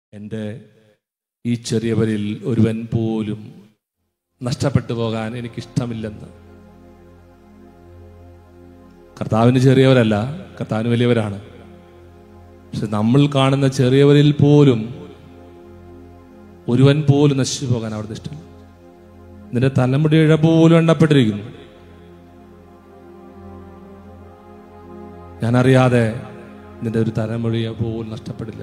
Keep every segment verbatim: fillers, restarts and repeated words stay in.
എൻ്റെ ഈ ചെറിയവരിൽ ഒരുവൻ പോലും നഷ്ടപ്പെട്ടു പോകാൻ എനിക്കിഷ്ടമില്ലെന്ന്. കർത്താവിന് ചെറിയവരല്ല, കർത്താവിന് വലിയവരാണ്. പക്ഷെ നമ്മൾ കാണുന്ന ചെറിയവരിൽ പോലും ഒരുവൻ പോലും നശിച്ചു പോകാൻ അവിടുത്തെ ഇഷ്ടമില്ല. നിന്റെ തലമുടി ഇഴ പോലും എണ്ണപ്പെട്ടിരിക്കുന്നു. ഞാനറിയാതെ നിന്റെ ഒരു തലമുടി പോലും നഷ്ടപ്പെടില്ല.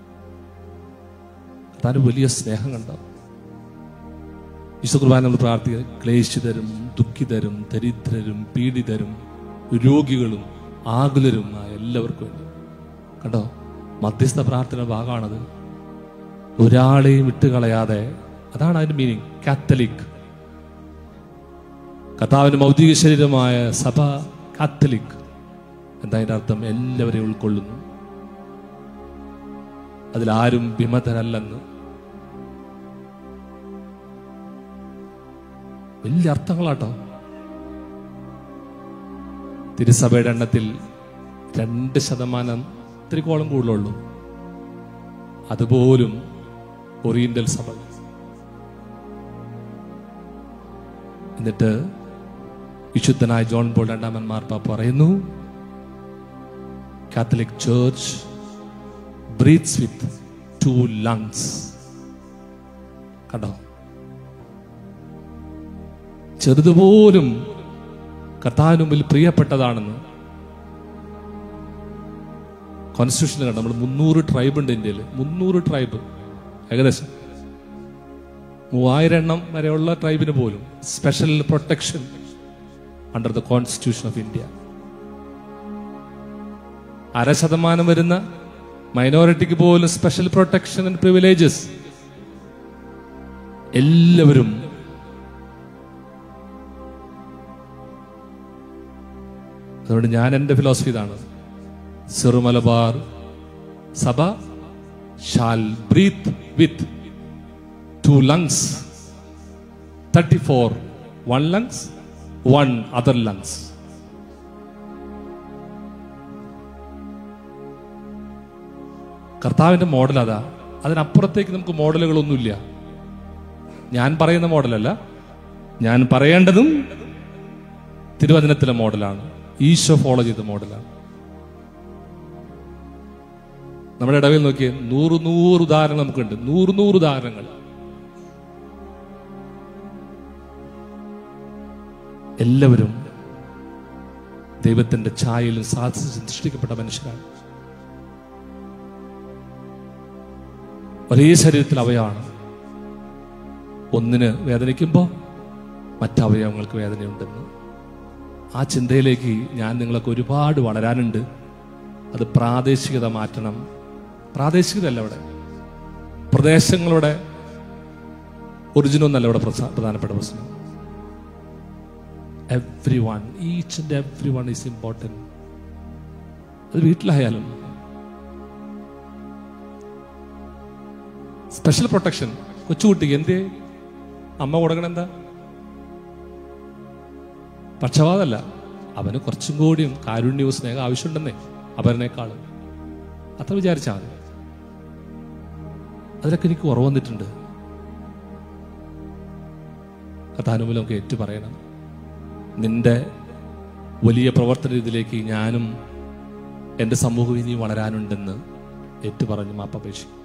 താൻ വലിയ സ്നേഹം കണ്ടോ? വിശുദ്ധ കുർബാന നമ്മൾ പ്രാർത്ഥിക്കുക. ക്ലേശിതരും ദുഃഖിതരും ദരിദ്രരും പീഡിതരും രോഗികളും ആകുലരുമായ എല്ലാവർക്കും വേണ്ടി കണ്ടോ, മധ്യസ്ഥ പ്രാർത്ഥന ഭാഗമാണത്. ഒരാളെയും വിട്ടുകളയാതെ, അതാണ് അതിന്റെ മീനിങ്. കാത്തലിക്, കർത്താവിന്റെ ഭൗതിക ശരീരമായ സഭ കാത്തലിക്. എന്താ അതിന്റെ അർത്ഥം? എല്ലാവരെയും ഉൾക്കൊള്ളുന്നു, അതിലാരും വിമതരല്ലെന്ന്. വലിയ അർത്ഥങ്ങളാട്ടോ. തിരുസഭയുടെ എണ്ണത്തിൽ രണ്ട് ശതമാനം ഇത്തിരിക്കോളം കൂടുതലുള്ളൂ. അതുപോലും ഓറിയന്റൽ സഭ. എന്നിട്ട് വിശുദ്ധനായ ജോൺ പോൾ രണ്ടാമൻ മാർപ്പാപ്പ പറയുന്നു, Catholic Church breathes with two lungs. കണ്ടോ, ചെറുതുപോലും കർത്താവിന് മുമ്പിൽ പ്രിയപ്പെട്ടതാണെന്ന്. കോൺസ്റ്റിറ്റ്യൂഷനിൽ കണ്ടോ, നമ്മൾ മുന്നൂറ് ട്രൈബ് ഉണ്ട് ഇന്ത്യയിൽ. മുന്നൂറ് ട്രൈബ്, ഏകദേശം മൂവായിരം എണ്ണം വരെയുള്ള ട്രൈബിന് പോലും special protection under the constitution of India. അര ശതമാനം വരുന്ന മൈനോറിറ്റിക്ക് പോലും സ്പെഷ്യൽ പ്രൊട്ടക്ഷൻ ആൻഡ് പ്രിവിലേജസ്. എല്ലാവരും അതുകൊണ്ട് ഞാൻ എൻ്റെ ഫിലോസഫി ഇതാണ്. സിറോ മലബാർ സഭ shall breathe with two lungs, thirty four one lungs, one other lungs. കർത്താവിന്റെ മോഡൽ അതാ. അതിനപ്പുറത്തേക്ക് നമുക്ക് മോഡലുകളൊന്നുമില്ല. ഞാൻ പറയുന്ന മോഡലല്ല, ഞാൻ പറയേണ്ടതും തിരുവചനത്തിലെ മോഡലാണ്, ഈശോ ഫോളോ ചെയ്ത മോഡലാണ്. നമ്മുടെ ഇടവിൽ നോക്കിയേ, നൂറ് നൂറ് ഉദാഹരണങ്ങൾ നമുക്കുണ്ട്. നൂറ് നൂറ് ഉദാഹരണങ്ങൾ. എല്ലാവരും ദൈവത്തിന്റെ ഛായയിലും സാധിച്ച് സൃഷ്ടിക്കപ്പെട്ട മനുഷ്യരാണ്. ഒരേ ശരീരത്തിൽ അവയവമാണ്. ഒന്നിന് വേദനിക്കുമ്പോൾ മറ്റവയവങ്ങൾക്ക് വേദനയുണ്ടെന്ന്. ആ ചിന്തയിലേക്ക് ഞാൻ നിങ്ങളൊക്കെ ഒരുപാട് വളരാനുണ്ട്. അത് പ്രാദേശികത മാറ്റണം. പ്രാദേശികതല്ല ഇവിടെ, പ്രദേശങ്ങളുടെ ഒറിജിനൊന്നല്ല ഇവിടെ പ്രധാനപ്പെട്ട പ്രശ്നം. Every one, each and every one is important. അത് വീട്ടിലായാലും സ്പെഷ്യൽ പ്രൊട്ടക്ഷൻ. കൊച്ചുകുട്ടിക്ക് എന്തേ അമ്മ കൊടുക്കണം? എന്താ? പക്ഷപാതല്ല, അവന് കുറച്ചും കൂടിയും കാരുണ്യവും സ്നേഹം ആവശ്യമുണ്ടെന്നേ അവരനേക്കാളും. അത്ര വിചാരിച്ചാൽ മതി. അതിലൊക്കെ എനിക്ക് കുറവ് വന്നിട്ടുണ്ട്. കഥാനുമൂലം നമുക്ക് ഏറ്റു പറയണം. നിന്റെ വലിയ പ്രവർത്തന രീതിയിലേക്ക് ഞാനും എൻ്റെ സമൂഹം ഇനി വളരാനുണ്ടെന്ന് ഏറ്റു പറഞ്ഞ് മാപ്പപേക്ഷിക്കും.